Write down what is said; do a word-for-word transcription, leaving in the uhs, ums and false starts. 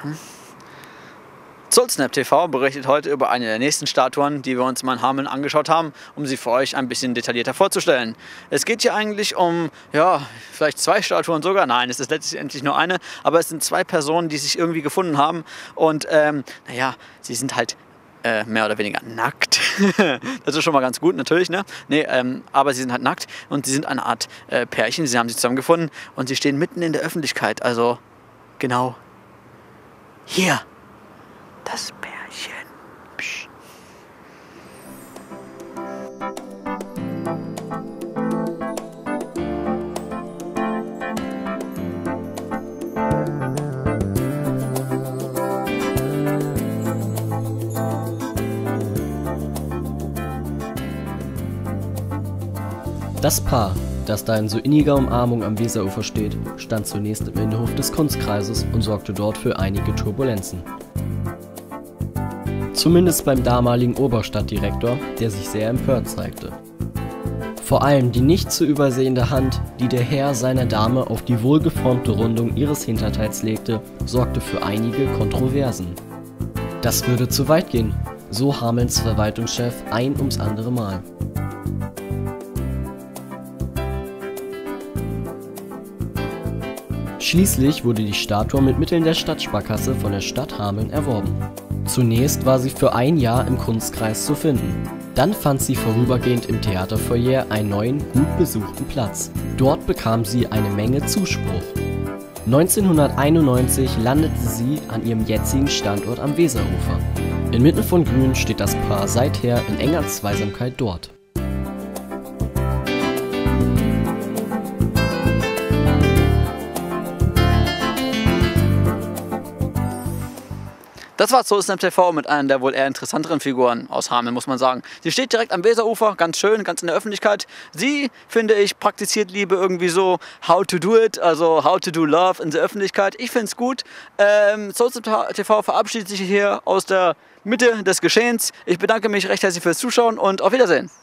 Soulsnap T V berichtet heute über eine der nächsten Statuen, die wir uns mal in Hameln angeschaut haben, um sie für euch ein bisschen detaillierter vorzustellen. Es geht hier eigentlich um, ja, vielleicht zwei Statuen sogar. Nein, es ist letztendlich nur eine, aber es sind zwei Personen, die sich irgendwie gefunden haben und, ähm, naja, sie sind halt äh, mehr oder weniger nackt. Das ist schon mal ganz gut, natürlich, ne? Nee, ähm, aber sie sind halt nackt und sie sind eine Art äh, Pärchen, sie haben sich zusammengefunden und sie stehen mitten in der Öffentlichkeit, also genau hier. Das Pärchen. Psst. Das Paar, das da in so inniger Umarmung am Weserufer steht, stand zunächst im Innenhof des Kunstkreises und sorgte dort für einige Turbulenzen. Zumindest beim damaligen Oberstadtdirektor, der sich sehr empört zeigte. Vor allem die nicht zu übersehende Hand, die der Herr seiner Dame auf die wohlgeformte Rundung ihres Hinterteils legte, sorgte für einige Kontroversen. Das würde zu weit gehen, so Hamelns Verwaltungschef ein ums andere Mal. Schließlich wurde die Statue mit Mitteln der Stadtsparkasse von der Stadt Hameln erworben. Zunächst war sie für ein Jahr im Kunstkreis zu finden. Dann fand sie vorübergehend im Theaterfoyer einen neuen, gut besuchten Platz. Dort bekam sie eine Menge Zuspruch. neunzehnhunderteinundneunzig landete sie an ihrem jetzigen Standort am Weserufer. Inmitten von Grün steht das Paar seither in enger Zweisamkeit dort. Das war Soulsnap T V mit einer der wohl eher interessanteren Figuren aus Hameln, muss man sagen. Sie steht direkt am Weserufer, ganz schön, ganz in der Öffentlichkeit. Sie, finde ich, praktiziert Liebe irgendwie so how to do it, also how to do love in der Öffentlichkeit. Ich finde es gut. Ähm, Soulsnap T V verabschiedet sich hier aus der Mitte des Geschehens. Ich bedanke mich recht herzlich fürs Zuschauen und auf Wiedersehen.